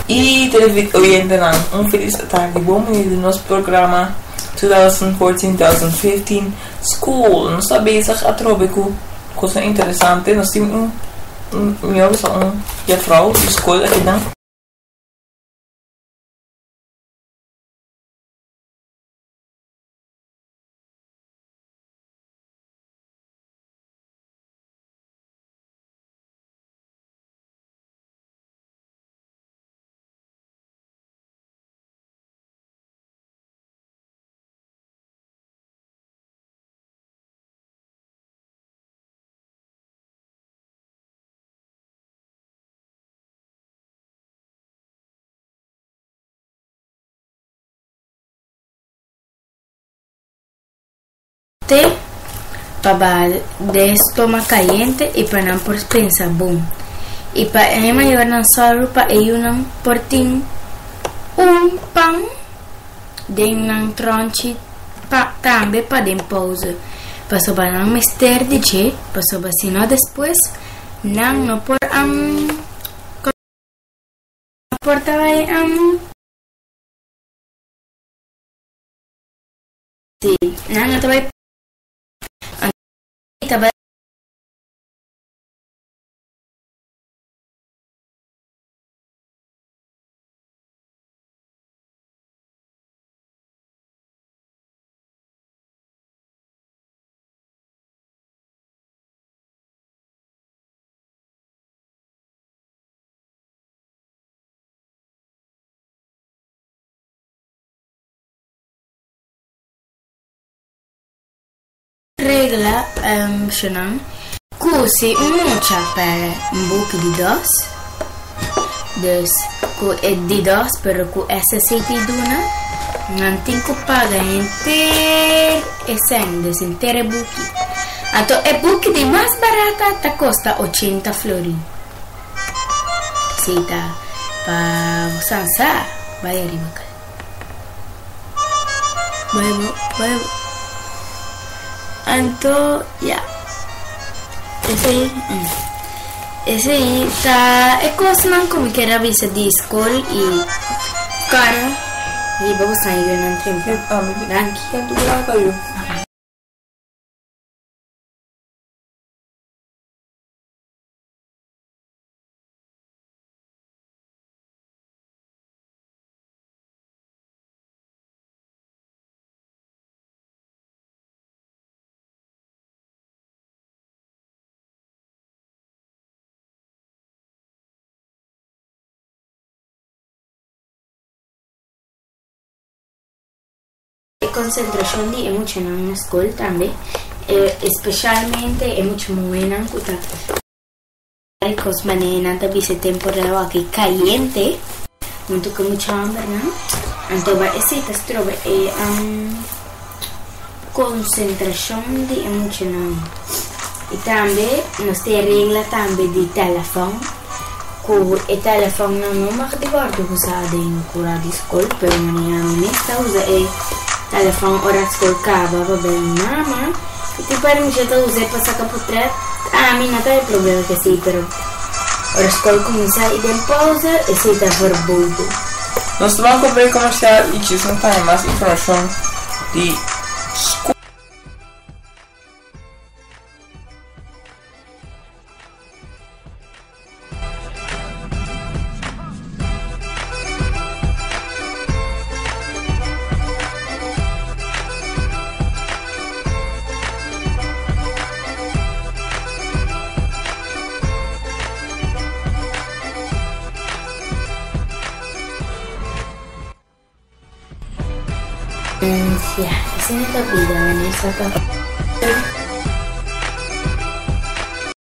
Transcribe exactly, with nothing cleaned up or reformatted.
E televidente, um feliz tarde, bom menino do nosso programa twenty fourteen twenty fifteen School. Nós sabemos que a troca coisa interessante. Nós temos um um melhor um juffrouw de escola aqui na Te para de estómago caliente y para no por pensar boom y para ema llevar na solo para ellos não portin um pão de não tronchi pa também para dem pausa para sobar não mister de che para sobar se não depois não não por am porta vai am si não não vai Taba regla um, senang kusi mucha para un buco di dos dus ku è di dos pero ku essa siti duna non tinko paga inter essendes intere buchi ato e buchi di más barata ta costa ochenta florin sita pa sansa vai arriba cal vai vai Anto, ya. Ese ahí. Mm. Ese ahí está. Es cosa como que era visa de school y. Cara. Y vamos a ir en el tiempo. Danke. Kan du laga ju? Concentración de mucho en la escuela también, eh, especialmente es mucho muy buena cuta. Ricos manejan también ese temporada aquí caliente, junto con mucha hambre, ¿no? Entonces ese te trova eh, um, concentración de mucho no. Y también nos te regla también de teléfono, que el teléfono no más de guardo usado en cura de escuela, pero mañana no está usado. Telefon ora scolcava, va bene, mamma. E ti pare mi c'è da usare per sacar potret? Ah, mi non è il problema che sì, però. Ora scolco mi sa in pausa e si sta verbuto. Nós vamos cobrir comercial e ci sono mais informação de Ya, esa es la vida, Vanessa.